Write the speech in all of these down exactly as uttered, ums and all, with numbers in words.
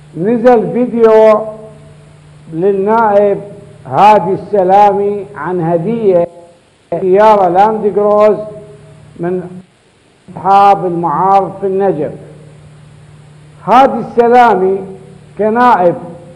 نزل فيديو للنائب هادي السلامي عن هدية سيارة لاند كروز من أصحاب المعارض في النجف. هادي السلامي كنائب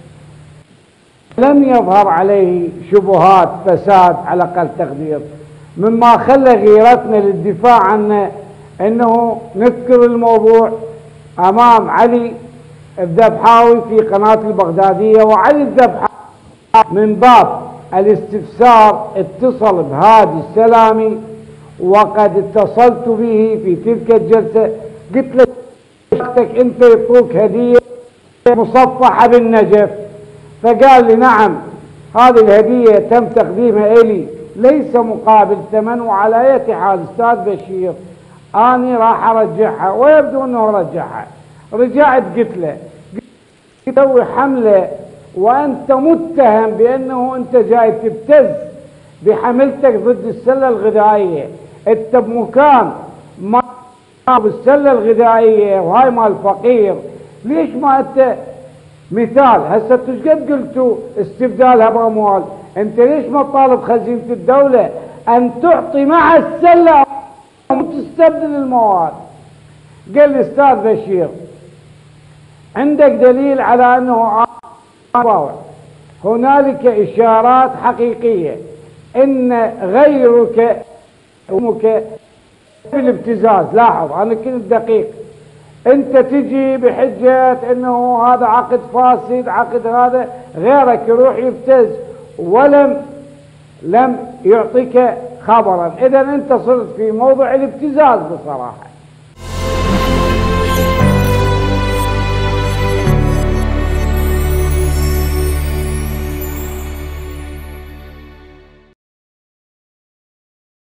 لم يظهر عليه شبهات فساد على أقل تقدير، مما خلى غيرتنا للدفاع عنه انه نذكر الموضوع امام علي الذبحاوي في قناة البغدادية. وعلي الذبحاوي من باب الاستفسار اتصل بهادي السلامي، وقد اتصلت به في تلك الجلسة قلت له انت يعطوك هدية مصفحة بالنجف؟ فقال لي نعم، هذه الهدية تم تقديمها إلي ليس مقابل ثمن، وعلى أي حال أستاذ بشير أني راح أرجعها، ويبدو أنه رجعها. رجعت قلت له تسوي حملة وأنت متهم بأنه أنت جاي تبتز بحملتك ضد السلة الغذائية، أنت بمكان ما بالسلة الغذائية وهاي مال فقير، ليش ما أنت مثال هسه ايش قد قلتوا استبدالها باموال، انت ليش ما تطالب خزينة الدولة ان تعطي مع السلة وتستبدل المواد؟ قال لي استاذ بشير عندك دليل على انه هنالك اشارات حقيقية ان غيرك امك بالابتزاز. لاحظ انا كنت دقيق، انت تجي بحجة انه هذا عقد فاسد، عقد هذا غيرك يروح يبتز ولم لم يعطيك خبرا، اذا انت صرت في موضوع الابتزاز بصراحة.